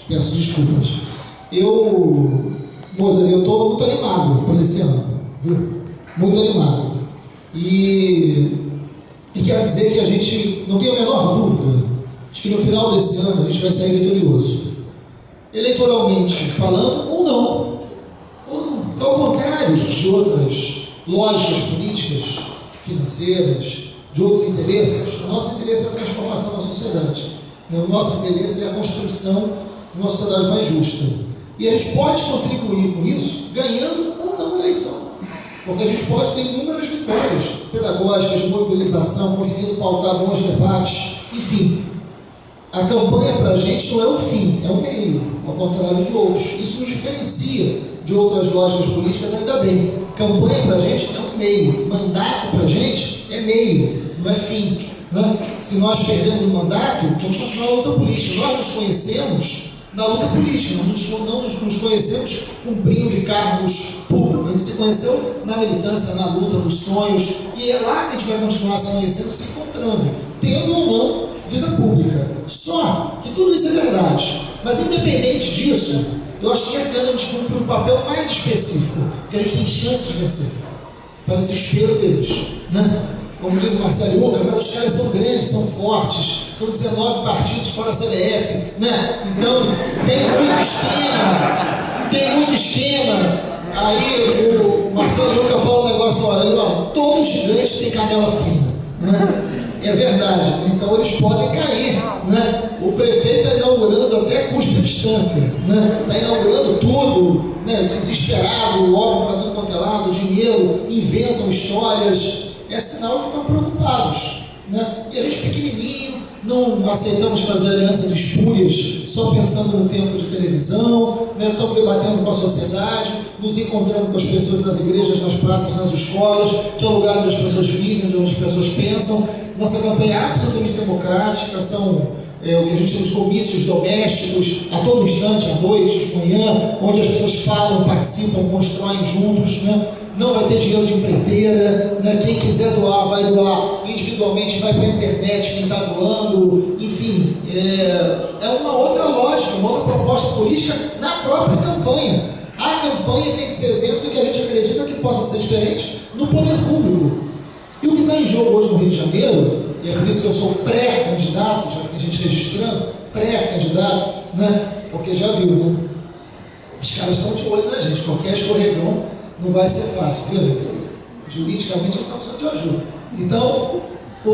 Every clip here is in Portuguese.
Peço desculpas. Mozart, eu estou muito animado por esse ano, viu? Muito animado. E quero dizer que a gente não tem a menor dúvida de que no final desse ano a gente vai sair vitorioso. Eleitoralmente falando, ou não. Ao contrário de outras lógicas políticas, financeiras, de outros interesses, o nosso interesse é a transformação da sociedade. O nosso interesse é a construção de uma sociedade mais justa. E a gente pode contribuir com isso ganhando ou não a eleição. Porque a gente pode ter inúmeras vitórias pedagógicas, de mobilização, conseguindo pautar bons debates, enfim. A campanha para a gente não é o fim, é o meio, ao contrário de outros. Isso nos diferencia de outras lógicas políticas, ainda bem. Campanha para a gente é um meio, mandato para a gente é meio, não é fim. Né? Se nós perdemos o mandato, vamos continuar a luta política. Nós nos conhecemos na luta política, não nos conhecemos cumprindo cargos públicos. A gente se conheceu na militância, na luta, nos sonhos, e é lá que a gente vai continuar se conhecendo, se encontrando, tendo ou não vida pública. Só que tudo isso é verdade, mas independente disso, eu acho que esse ano a gente cumpre um papel mais específico, que a gente tem chance de vencer, para o desespero deles, né? Como diz o Marcelo Luca, mas os caras são grandes, são fortes, são 19 partidos fora a CBF, né? Então tem muito esquema. Aí o Marcelo Luca fala um negócio, olha, todos os gigantes têm canela fina, né? E é verdade, então eles podem cair, né? O prefeito está inaugurando até custo de distância, né? Está inaugurando tudo, né? Desesperado, logo para tudo quanto é lado, dinheiro, inventam histórias. É sinal que estão preocupados, né? E a gente pequenininho, não aceitamos fazer alianças espúrias só pensando no tempo de televisão, né? Estamos debatendo com a sociedade, nos encontrando com as pessoas nas igrejas, nas praças, nas escolas, que é o lugar onde as pessoas vivem, onde as pessoas pensam. Nossa campanha é absolutamente democrática, são o que a gente chama de comícios domésticos, a todo instante, à noite, de manhã, onde as pessoas falam, participam, constroem juntos, né? Não vai ter dinheiro de empreiteira, né? Quem quiser doar, vai doar individualmente, vai para a internet, quem está doando, enfim, é uma outra lógica, uma outra proposta política na própria campanha. A campanha tem que ser exemplo do que a gente acredita que possa ser diferente no poder público. E o que está em jogo hoje no Rio de Janeiro, e é por isso que eu sou pré-candidato, já que tem gente registrando, pré-candidato, né? Porque já viu, né? Os caras estão de olho na gente, qualquer escorregão não vai ser fácil, viu? Juridicamente não está precisando de ajuda. Então, o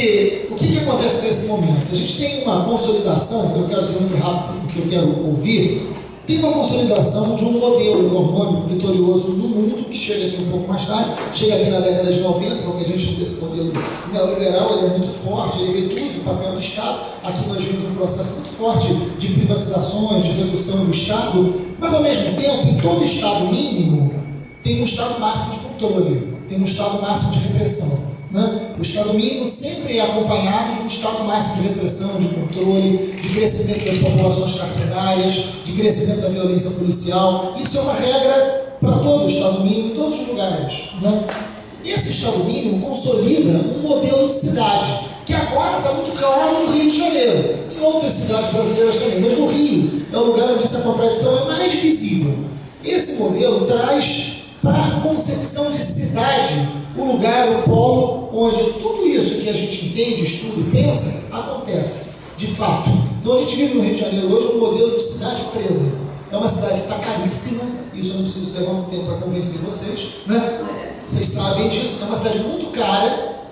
que acontece nesse momento? A gente tem uma consolidação, eu quero dizer muito rápido o que eu quero ouvir, tem uma consolidação de um modelo econômico vitorioso no mundo, que chega aqui um pouco mais tarde, chega aqui na década de 90, porque a gente chama desse modelo neoliberal, ele é muito forte, ele reduz o papel do Estado. Aqui nós vimos um processo muito forte de privatizações, de redução do Estado, mas ao mesmo tempo, em todo Estado mínimo, tem um Estado máximo de controle, tem um Estado máximo de repressão. Né? O Estado mínimo sempre é acompanhado de um Estado máximo de repressão, de controle, de crescimento das populações carcerárias, de crescimento da violência policial. Isso é uma regra para todo o Estado mínimo, em todos os lugares. Né? E esse Estado mínimo consolida um modelo de cidade, que agora está muito claro no Rio de Janeiro, em outras cidades brasileiras também, mas no Rio é o lugar onde essa contradição é mais visível. Esse modelo traz para a concepção de cidade o lugar, o polo, onde tudo isso que a gente entende, estuda e pensa, acontece, de fato. Então a gente vive no Rio de Janeiro hoje um modelo de cidade presa. É uma cidade que está caríssima, isso eu não preciso levar muito tempo para convencer vocês, né? Vocês sabem disso, é uma cidade muito cara,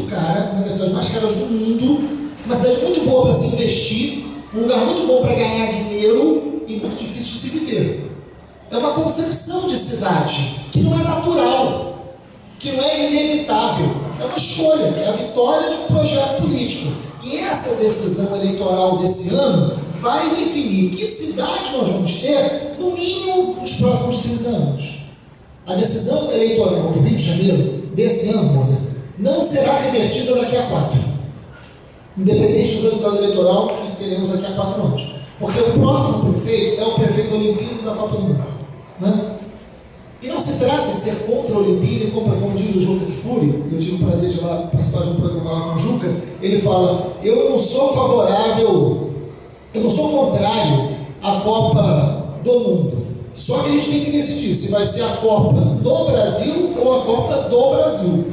uma das cidades mais caras do mundo, uma cidade muito boa para se investir, um lugar muito bom para ganhar dinheiro e muito difícil de se viver. É uma concepção de cidade que não é natural, que não é inevitável, é uma escolha, é a vitória de um projeto político. E essa decisão eleitoral desse ano vai definir que cidade nós vamos ter, no mínimo, nos próximos 30 anos. A decisão eleitoral do Rio de Janeiro, desse ano, Mozart, não será revertida daqui a 4, independente do resultado eleitoral que teremos daqui a 4 anos. Porque o próximo prefeito é o prefeito olimpíada da Copa do Mundo. Né? E não se trata de ser contra a Olimpíada e contra, como diz o Juca de Fúria, eu tive o prazer de lá participar de um programa lá com o Juca, ele fala, eu não sou favorável, eu não sou contrário a Copa do Mundo. Só que a gente tem que decidir se vai ser a Copa no Brasil ou a Copa do Brasil.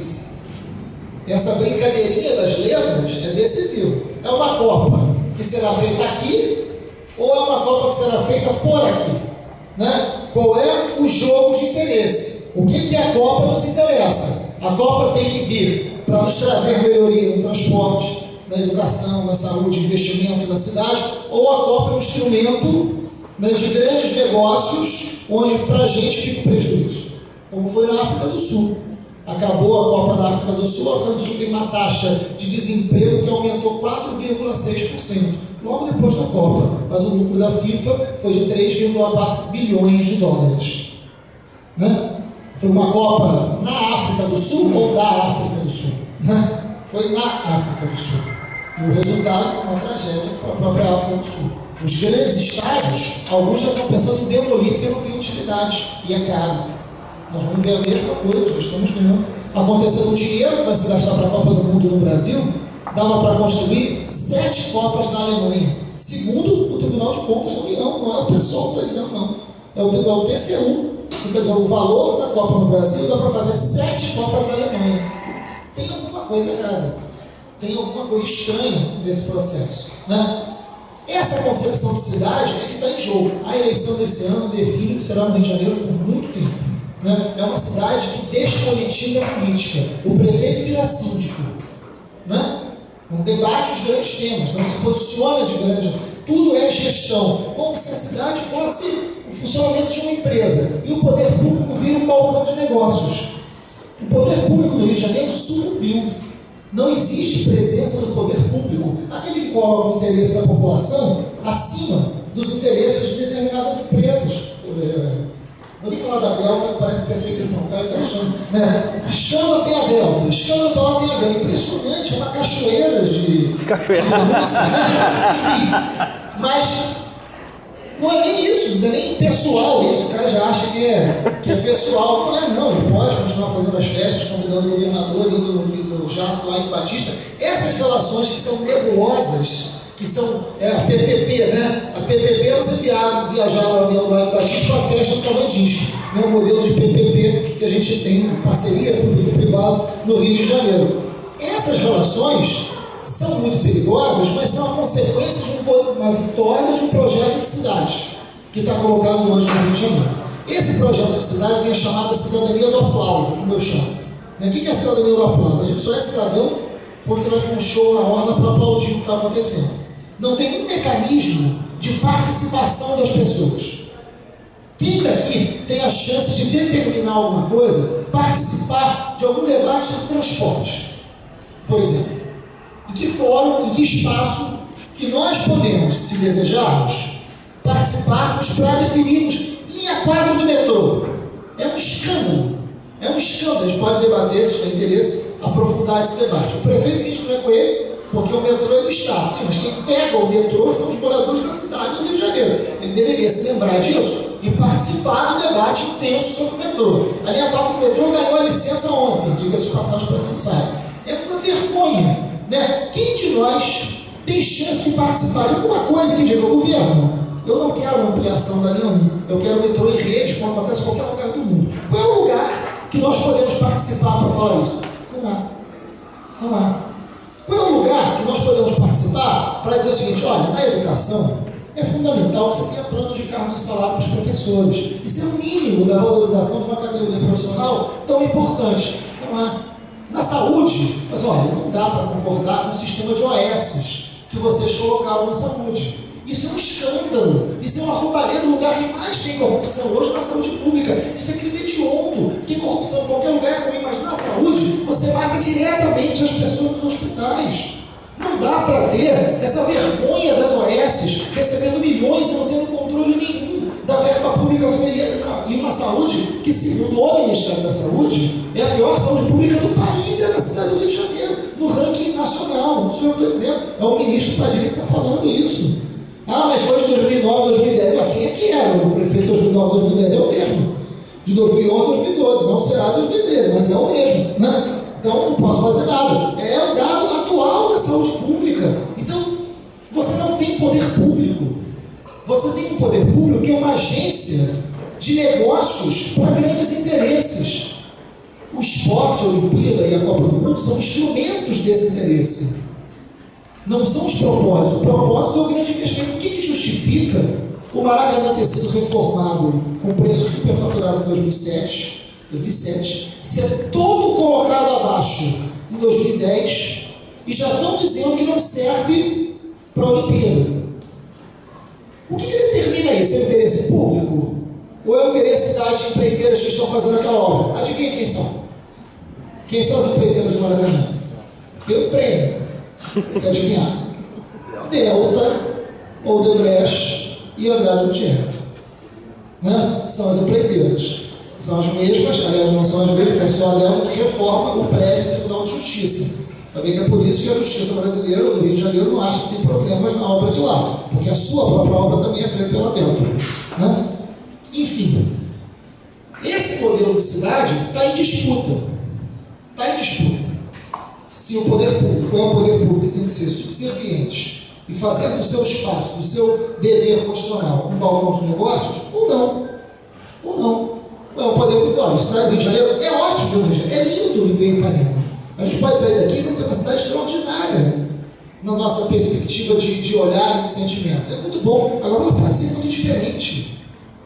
Essa brincadeirinha das letras é decisiva. É uma Copa que será feita aqui ou é uma Copa que será feita por aqui? Né? Qual é o jogo de interesse? O que a Copa nos interessa? A Copa tem que vir para nos trazer melhoria no transporte, na educação, na saúde, investimento na cidade, ou a Copa é um instrumento, né, de grandes negócios, onde para a gente fica um prejuízo, como foi na África do Sul. Acabou a Copa na África do Sul, a África do Sul tem uma taxa de desemprego que aumentou 4,6%, logo depois da Copa, mas o lucro da FIFA foi de 3,4 bilhões de dólares. Né? Foi uma Copa na África do Sul ou da África do Sul? Né? Foi na África do Sul. E o resultado, uma tragédia para a própria África do Sul. Os grandes estádios, alguns já estão pensando em demolir porque não tem utilidade e é caro. Nós vamos ver a mesma coisa, nós estamos vendo. Acontecendo o dinheiro que vai se gastar para a Copa do Mundo no Brasil, dava para construir 7 Copas na Alemanha. Segundo o Tribunal de Contas da União, não é o pessoal que está dizendo, não. É o TCU. Quer dizer, o valor da Copa no Brasil dá para fazer 7 Copas na Alemanha. Tem alguma coisa errada. Tem alguma coisa estranha nesse processo. Né? Essa concepção de cidade é que está em jogo. A eleição desse ano define que será no Rio de Janeiro por muito tempo. Né? É uma cidade que despolitiza a política. O prefeito vira síndico. Né? Não debate os grandes temas, não se posiciona de grande. Tudo é gestão. Como se a cidade fosse o funcionamento de uma empresa. E o poder público vira um balcão de negócios. O poder público do Rio de Janeiro sucumbiu. Não existe presença do poder público, aquele que coloca o interesse da população acima dos interesses de determinadas empresas. Vou nem falar da Delta, parece perseguição, o cara está achando. Né? Escândalo tem a Delta, escândalo para lá tem a Delta. Impressionante, é uma cachoeira de música, né? Enfim, mas não é nem isso, não é nem pessoal isso. O cara já acha que é pessoal. Não é, não. Ele pode continuar fazendo as festas, convidando o governador, indo no jato do Ike Batista. Essas relações que são nebulosas, que são a PPP, né? A PPP é você viajar no avião do Ike Batista para a festa do Cavaldinsky. É o modelo de PPP que a gente tem, parceria público-privado no Rio de Janeiro. Essas relações são muito perigosas, mas são a consequência de uma vitória de um projeto de cidade que está colocado hoje no Rio de Janeiro. Esse projeto de cidade tem a chamada cidadania do aplauso, como eu chamo. O que é a cidadania do aplauso? A gente só é cidadão quando você vai para um show na orla para aplaudir o que está acontecendo. Não tem um mecanismo de participação das pessoas. Quem daqui tem a chance de determinar alguma coisa, participar de algum debate sobre transporte, por exemplo? Em que fórum, em que espaço que nós podemos, se desejarmos, participarmos para definirmos linha 4 do metrô? É um escândalo. É um escândalo. A gente pode debater, se tem interesse, aprofundar esse debate. O prefeito diz que não é com ele, porque o metrô é do Estado. Sim, mas quem pega o metrô são os moradores da cidade do Rio de Janeiro. Ele deveria se lembrar disso e participar do debate intenso sobre o metrô. A linha 4 do metrô ganhou a licença ontem, diga-se de passagem para quem não sabe. É uma vergonha. Né? Quem de nós tem chance de participar de alguma coisa que diga, governo, eu não quero ampliação da linha 1, eu quero metrô em rede, como acontece em qualquer lugar do mundo. Qual é o lugar que nós podemos participar para falar isso? Não há. Não há. Qual é o lugar que nós podemos participar para dizer o seguinte, olha, na educação é fundamental que você tenha plano de cargos e salário para os professores. Isso é o mínimo da valorização de uma categoria profissional tão importante. Não há. Na saúde, mas olha, não dá para concordar com o sistema de OS que vocês colocaram na saúde. Isso é um escândalo, isso é uma roubalheira. O lugar que mais tem corrupção hoje é na saúde pública. Isso é crime hediondo. Tem corrupção em qualquer lugar, é ruim, mas na saúde você mata diretamente as pessoas nos hospitais. Não dá para ter essa vergonha das OS recebendo milhões e não tendo controle nenhum da verba pública e uma saúde que, segundo o Ministério da Saúde, é a pior saúde pública do país, é da cidade do Rio de Janeiro, no ranking nacional. Não sou eu que estou dizendo, é o ministro Padilha que está falando isso. Ah, mas foi de 2009, 2010. Ah, quem é que era? O prefeito de 2009, 2010 é o mesmo. De 2011, 2012. Não será 2013, mas é o mesmo. Né? Então, não posso fazer nada. É o dado atual da saúde pública. Então, você não tem poder público. Você tem um poder público que é uma agência de negócios para grandes interesses. O esporte, a Olimpíada e a Copa do Mundo são instrumentos desse interesse. Não são os propósitos. O propósito é o grande investimento. O que justifica o Maracanã ter sido reformado com preços superfaturados em 2007, ser todo colocado abaixo em 2010 e já estão dizendo que não serve para a Olimpíada? O que determina isso? É o interesse público? Ou é o interesse das empreiteiras que estão fazendo aquela obra? Adivinha quem são? Quem são as empreiteiras do Maracanã? Tem um prêmio, se adivinhar. Delta, Odebrecht e Andrade Gutierrez. Né? São as empreiteiras. São as mesmas, aliás, não são as mesmas, é só a Delta que reforma o prédio do Tribunal de Justiça. Está bem que é por isso que a Justiça brasileira do Rio de Janeiro não acha que tem problemas na obra de lá, porque a sua própria obra também é feita pela Delta. Né? Enfim, esse modelo de cidade está em disputa. Está em disputa. Se o poder público é o poder público que tem que ser subserviente e fazer do seu espaço, do seu dever constitucional, um balcão de negócios, ou não. Ou não. É o poder público. Olha, a cidade do Rio de Janeiro é ótimo, viu, Rio de Janeiro? É lindo viver em Ipanema. A gente pode sair daqui e ter uma cidade extraordinária na nossa perspectiva de olhar e de sentimento. É muito bom. Agora ela pode ser muito diferente.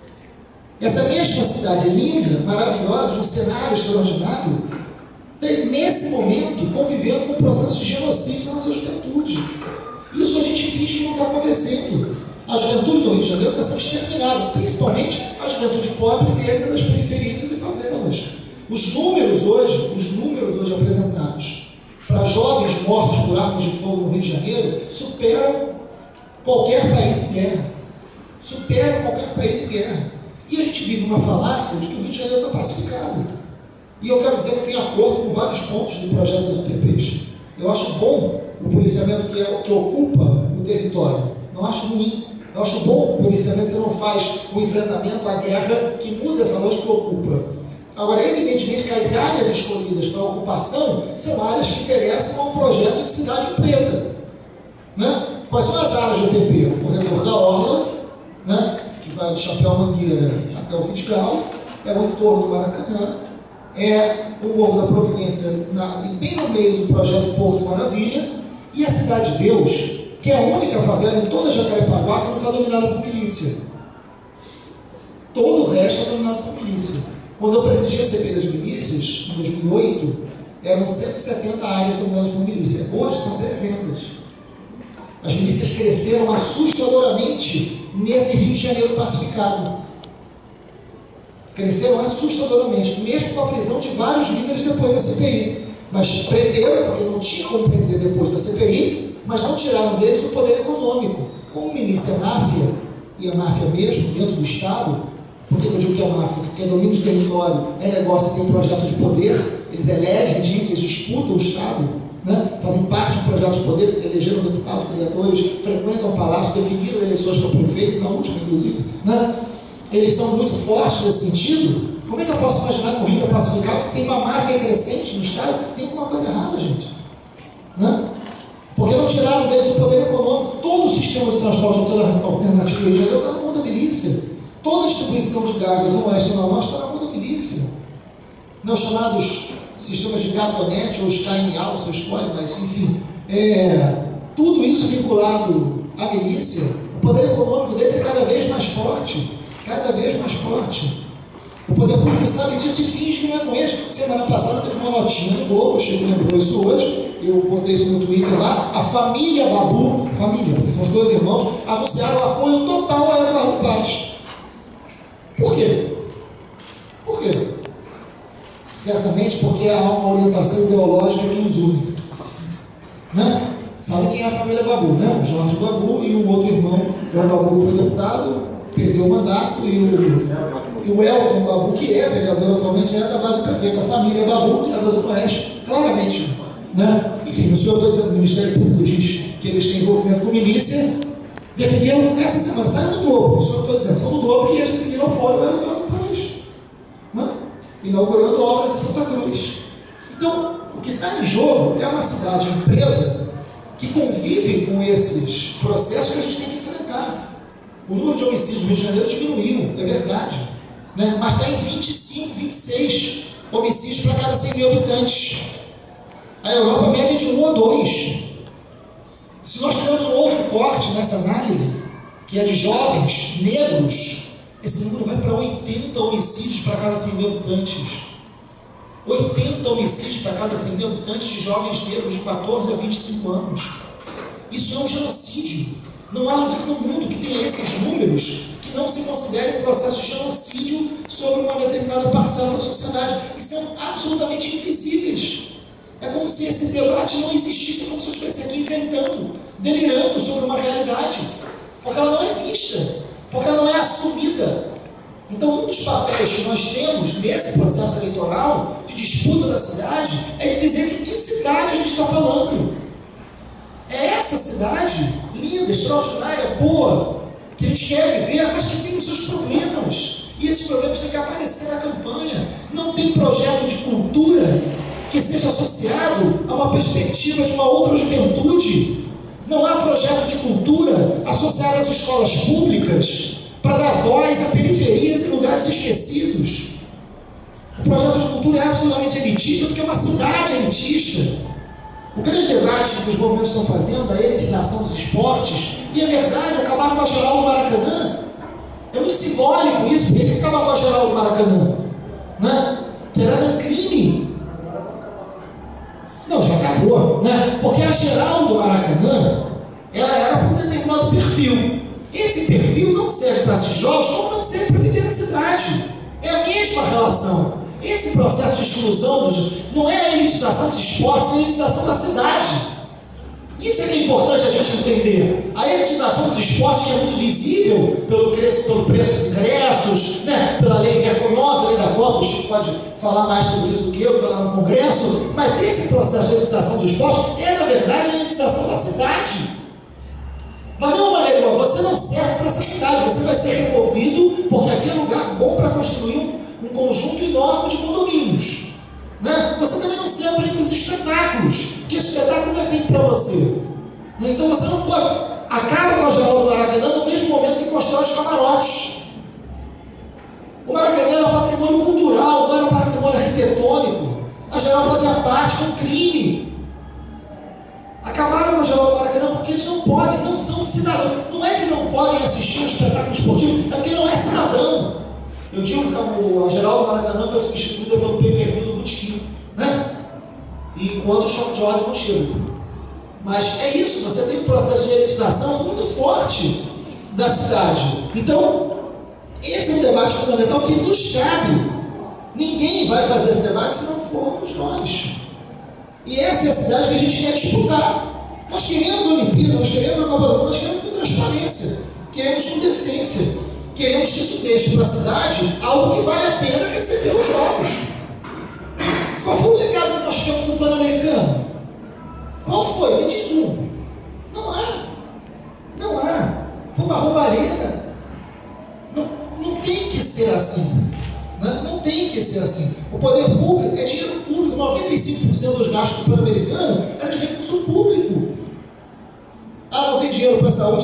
Essa mesma cidade linda, maravilhosa, de um cenário extraordinário, tem nesse momento convivendo com um processo de genocídio na nossa juventude. Isso a gente finge que não está acontecendo. A juventude do Rio de Janeiro está sendo exterminada, principalmente a juventude pobre e negra das periferias e de favelas. Os números hoje apresentados para jovens mortos por armas de fogo no Rio de Janeiro superam qualquer país em guerra. Superam qualquer país em guerra. E a gente vive uma falácia de que o Rio de Janeiro está pacificado. E eu quero dizer que eu tenho acordo com vários pontos do projeto das UPPs. Eu acho bom o policiamento que ocupa o território. Não acho ruim. Eu acho bom o policiamento que não faz o enfrentamento à guerra, que muda essa lógica que ocupa. Agora, evidentemente que as áreas escolhidas para a ocupação são áreas que interessam ao projeto de cidade-empresa. Né? Quais são as áreas do UPP? O corredor da Orla, né? Que vai do Chapéu Mangueira até o Vidigal, é o entorno do Maracanã, é o Morro da Providência, bem no meio do projeto Porto Maravilha, e a Cidade de Deus, que é a única favela em toda Jacarepaguá que não está dominada por milícia. Todo o resto é dominado por milícia. Quando eu presidi a CPI das milícias, em 2008, eram 170 áreas dominadas por milícia. Hoje são 300. As milícias cresceram assustadoramente nesse Rio de Janeiro pacificado. Cresceram assustadoramente, mesmo com a prisão de vários líderes depois da CPI. Mas prenderam, porque não tinha como prender depois da CPI, mas não tiraram deles o poder econômico. Como milícia máfia, e a máfia mesmo, dentro do Estado, porque eu digo que é máfia, porque é domínio de território, é negócio, tem um projeto de poder, eles elegem gente, eles disputam o Estado, né? Fazem parte de um projeto de poder, elegeram deputados, vereadores, frequentam o palácio, definiram eleições para prefeito, na última inclusive, né? Eles são muito fortes nesse sentido. Como é que eu posso imaginar que o Rio é pacificado se tem uma máfia crescente no Estado? Tem alguma coisa errada, gente. Né? Porque não tiraram deles o poder econômico. Todo o sistema de transporte alternativo do Rio de Janeiro está na mão da milícia. Toda a distribuição de gás da Zona Oeste e Zona Norte está na mão da milícia. Não chamados sistemas de gatonete ou SkyNeal, você escolhe, mas enfim. Tudo isso vinculado à milícia, o poder econômico deles é cada vez mais forte. Cada vez mais forte. O poder público sabe disso e finge que não é com eles. Semana passada teve uma notinha no Globo, o Chico lembrou isso hoje, eu botei isso no Twitter lá, a família Babu, porque são os dois irmãos, anunciaram o apoio total a Eduardo Paes. Por quê? Por quê? Certamente porque há uma orientação ideológica que os une. Né? Sabe quem é a família Babu, né? O Jorge Babu e o outro irmão. Jorge Babu foi deputado, perdeu o mandato, e o Elton Babu, que é vereador atualmente, é da base do prefeito. A família Babu, que é da Zona Oeste, claramente. Né? Enfim, o senhor está dizendo que o Ministério Público diz que eles têm envolvimento com milícia, definiram essa semana, saiu do Globo, o senhor está dizendo, são do Globo que eles definiram o apoio ao país. Né? Inaugurando obras em Santa Cruz. Então, o que está em jogo é uma cidade, empresa, que convive com esses processos que a gente tem que enfrentar. O número de homicídios no Rio de Janeiro diminuiu, é verdade, né? Mas está em 25, 26 homicídios para cada 100 mil habitantes. A Europa média é de 1 ou 2. Se nós fizermos um outro corte nessa análise, que é de jovens negros, esse número vai para 80 homicídios para cada 100 mil habitantes. 80 homicídios para cada 100 mil habitantes de jovens negros de 14 a 25 anos. Isso é um genocídio. Não há lugar no mundo que tenha esses números que não se considere um processo de genocídio sobre uma determinada parcela da sociedade. E são absolutamente invisíveis. É como se esse debate não existisse, como se eu estivesse aqui inventando, delirando sobre uma realidade. Porque ela não é vista, porque ela não é assumida. Então, um dos papéis que nós temos nesse processo eleitoral de disputa da cidade é de dizer de que cidade a gente está falando. É essa cidade linda, extraordinária, boa, que a gente quer viver, mas que tem os seus problemas. E esses problemas têm que aparecer na campanha. Não tem projeto de cultura que seja associado a uma perspectiva de uma outra juventude. Não há projeto de cultura associado às escolas públicas para dar voz a periferias e lugares esquecidos. O projeto de cultura é absolutamente elitista porque é uma cidade elitista. O grande debate que os movimentos estão fazendo da elitização dos esportes, e é verdade, acabar com a geral do Maracanã. É muito simbólico isso. Por que acabar com a geral do Maracanã? Né? Que aliás é um crime. Não, já acabou, né? Porque a geral do Maracanã, ela era para um determinado perfil. Esse perfil não serve para esses jogos, como não serve para viver na cidade. É a mesma relação. Esse processo de exclusão não é a elitização dos esportes, é a elitização da cidade. Isso é que é importante a gente entender. A elitização dos esportes, que é muito visível pelo preço dos ingressos, né? Pela lei vergonhosa, a lei da Copa, o Chico pode falar mais sobre isso do que eu, que estou lá no Congresso, mas esse processo de elitização dos esportes é, na verdade, a elitização da cidade. Da mesma maneira, você não serve para essa cidade, você vai ser removido, porque aqui é um lugar bom para construir um conjunto enorme de condomínios. Né? Você também não serve para ir para os espetáculos, porque esse espetáculo não é feito para você. Né? Então você não pode. Acaba com a geral do Maracanã no mesmo momento que constrói os camarotes. O Maracanã era patrimônio cultural, não era patrimônio arquitetônico. A geral fazia parte, foi um crime. Acabaram com a geral do Maracanã porque eles não podem, não são cidadãos. Não é que não podem assistir um espetáculo esportivo, é porque não é cidadão. Eu digo que a geral do Maracanã foi substituída pelo pay-per-view do Botequim, né? E enquanto o choque de ordem não chega. Mas é isso, você tem um processo de elitização muito forte da cidade. Então, esse é um debate fundamental que nos cabe. Ninguém vai fazer esse debate se não formos nós. E essa é a cidade que a gente quer disputar. Nós queremos a Olimpíada, nós queremos a Copa do Mundo, nós queremos com transparência, queremos com decência. Queremos que isso deixe para a cidade algo que vale a pena receber os jogos. Qual foi o legado que nós tivemos no Pan-Americano? Qual foi? Me diz um. Não há. Não há. Foi uma roubalheira. Não tem que ser assim. Não tem que ser assim. O poder público é dinheiro público. 95% dos gastos do Pan-Americano era de recurso público. Ah, não tem dinheiro para a saúde?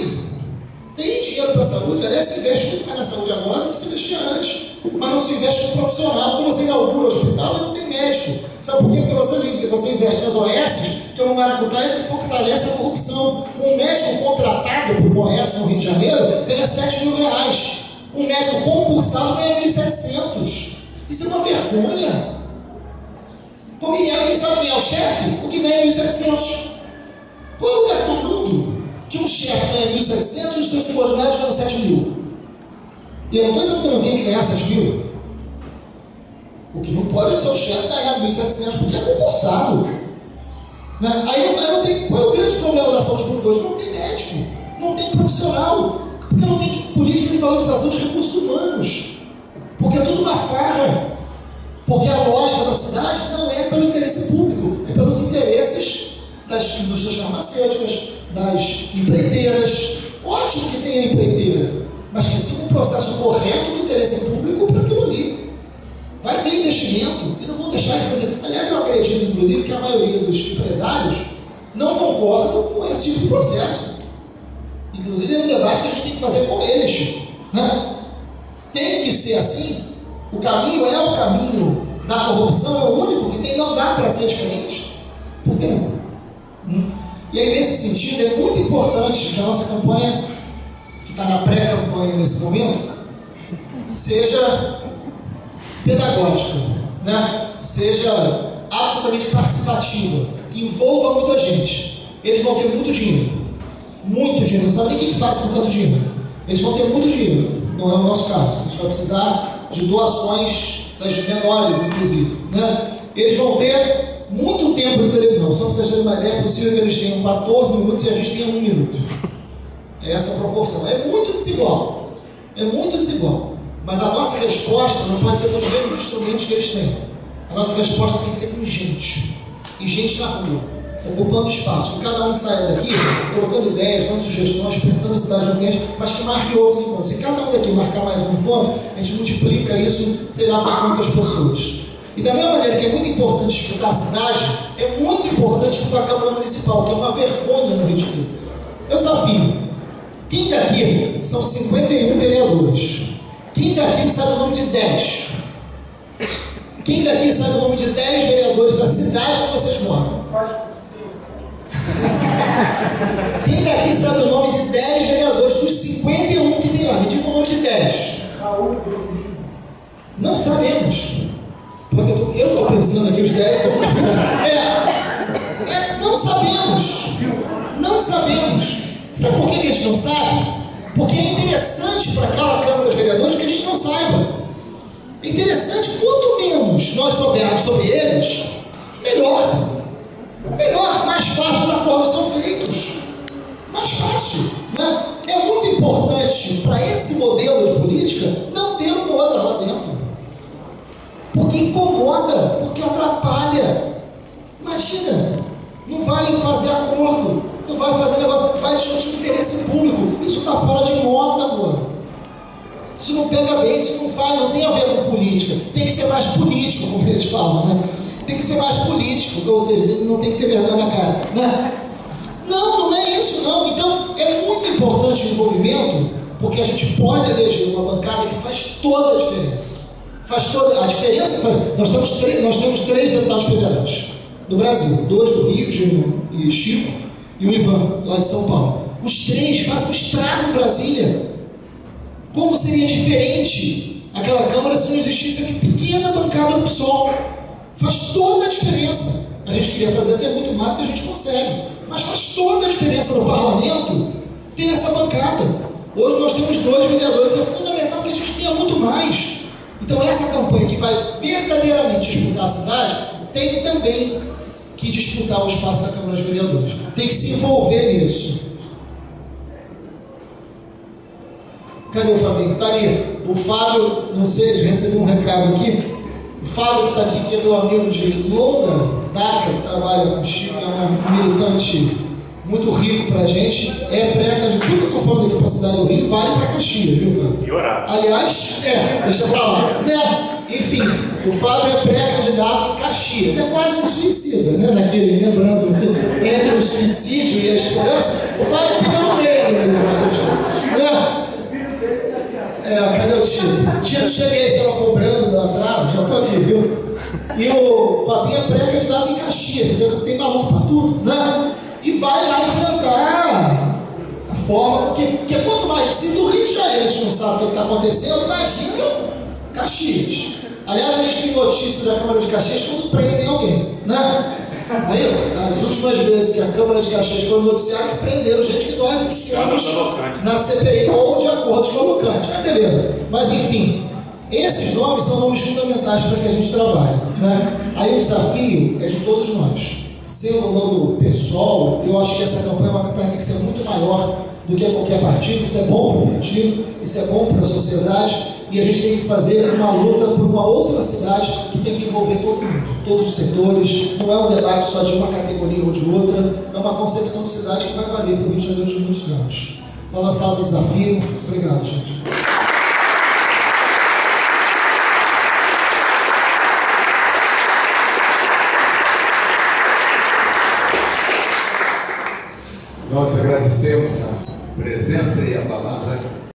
Tem dinheiro para a saúde, aliás, se investe muito mais na saúde agora do que se investia antes, mas não se investe no profissional. Então você inaugura o hospital e não tem médico. Sabe por quê? Porque você investe nas OS, que é uma maracutaia que fortalece a corrupção. Um médico contratado por uma OS no Rio de Janeiro ganha R$7.000. Um médico concursado ganha 1.700. Isso é uma vergonha. Quem sabe quem é o chefe? O que ganha 1.700. Qual é o lugar do mundo que um chefe ganha 1.700 e os seus subordinados ganham 7.000? E eu não estou dizendo que não tem que ganhar 7.000. O que não pode é o seu chefe ganhar 1.700 porque é concursado. Né? Aí não tem. Qual é o grande problema da saúde pública hoje? Não tem médico, não tem profissional, porque não tem política de valorização de recursos humanos, porque é tudo uma farra. Porque a lógica da cidade não é pelo interesse público, é pelos interesses das indústrias farmacêuticas, das empreiteiras. Ótimo que tenha empreiteira, mas que siga um processo correto do interesse público para aquilo ali. Vai ter investimento e não vão deixar de fazer. Aliás, eu acredito, inclusive, que a maioria dos empresários não concordam com esse tipo de processo. Inclusive é um debate que a gente tem que fazer com eles, né? Tem que ser assim. O caminho é o caminho da corrupção, é o único que tem, não dá para ser diferente. Por que não? E aí, nesse sentido, é muito importante que a nossa campanha, que está na pré-campanha nesse momento, seja pedagógica, né? Seja absolutamente participativa, que envolva muita gente. Eles vão ter muito dinheiro, não sabe nem quem faz com tanto dinheiro. Eles vão ter muito dinheiro, não é o nosso caso. A gente vai precisar de doações das menores, inclusive, né? Eles vão ter muito tempo de televisão. Só para vocês terem uma ideia, é possível que eles tenham 14 minutos e a gente tenha 1 minuto. É essa a proporção. É muito desigual. É muito desigual. Mas a nossa resposta não pode ser com os mesmos instrumentos que eles têm. A nossa resposta tem que ser com gente. E gente na rua, ocupando espaço. Que cada um saia daqui, trocando ideias, dando sugestões, pensando em cidade ambiente, mas que marque outros encontros. Se cada um daqui marcar mais um encontro, a gente multiplica isso, sei lá para quantas pessoas. E da mesma maneira que é muito importante disputar a cidade, é muito importante disputar a Câmara Municipal, que é uma vergonha no Rio de Janeiro. Eu desafio. Quem daqui são 51 vereadores? Quem daqui sabe o nome de 10? Quem daqui sabe o nome de 10 vereadores da cidade que vocês moram? Faz por 5. Quem daqui sabe o nome de 10 vereadores dos 51 que tem lá? Me diga o nome de 10. Não sabemos. Porque eu estou pensando aqui, os 10 estão não sabemos. Não sabemos. Sabe por que a gente não sabe? Porque é interessante para aquela Câmara dos Vereadores que a gente não saiba. É interessante, quanto menos nós soubermos sobre eles, melhor. Melhor, mais fácil os acordos são feitos. Mais fácil, né? É muito importante para esse modelo de política não ter o Mozart lá dentro. Porque incomoda, porque atrapalha. Imagina, não vai fazer acordo, não vai fazer negócio, vai discutir o interesse público. Isso está fora de moda, amor. Isso não pega bem, isso não faz, não tem a ver com política. Tem que ser mais político, como eles falam, né? Tem que ser mais político, ou seja, não tem que ter vergonha na cara, né? Não, não é isso não. Então, é muito importante o envolvimento, porque a gente pode eleger uma bancada que faz toda a diferença. Faz toda a diferença. Nós temos três deputados federais do Brasil, 2 do Rio, Júnior e Chico, e o Ivan, lá de São Paulo. Os 3 fazem um estrago em Brasília. Como seria diferente aquela Câmara se não existisse aqui pequena bancada do PSOL? Faz toda a diferença. A gente queria fazer até muito mais do que a gente consegue, mas faz toda a diferença no parlamento ter essa bancada. Hoje nós temos 2 vereadores, é fundamental que a gente tenha muito mais. Então essa campanha que vai verdadeiramente disputar a cidade tem também que disputar o espaço da Câmara dos Vereadores. Tem que se envolver nisso. Cadê o Fabinho? Está ali. O Fábio, não sei, recebeu um recado aqui. O Fábio que está aqui, que é meu amigo de longa data, que trabalha com o Chico, é um militante muito rico para a gente, é preca de tudo que eu estou falando aqui para a cidade do Rio, vale para Caxias, viu, Fábio? E orar. Aliás, deixa pra lá, né? Enfim, o Fábio é pré-candidato em Caxias, é quase um suicida, né? Naquele, lembrando, entre o suicídio e a esperança, o Fábio fica no meio, né? Cadê o Tito? Tito, cheguei, você estava cobrando atraso, já estou aqui, viu? E o Fabinho é pré-candidato em Caxias, você vê que tem maluco para tudo, né? E vai lá enfrentar a forma, porque quanto mais, se do Rio de Janeiro a gente não sabe o que está acontecendo, imagina Caxias. Aliás, a gente tem notícias da Câmara de Caxias quando prendem alguém, né? Não é isso? As últimas vezes que a Câmara de Caxias foi noticiada, que prenderam gente que nós iniciamos na CPI ou de acordos com o Locante. Mas beleza. Mas enfim, esses nomes são nomes fundamentais para que a gente trabalhe, né? Aí o desafio é de todos nós. Sendo ou não do pessoal, eu acho que essa campanha é uma campanha que tem que ser muito maior do que qualquer partido. Isso é bom para o partido, isso é bom para a sociedade. E a gente tem que fazer uma luta por uma outra cidade que tem que envolver todo mundo, todos os setores. Não é um debate só de uma categoria ou de outra, é uma concepção de cidade que vai valer para o Rio de Janeiro de muitos anos. Está lançado o desafio. Obrigado, gente. Nós agradecemos a Presença e a palavra.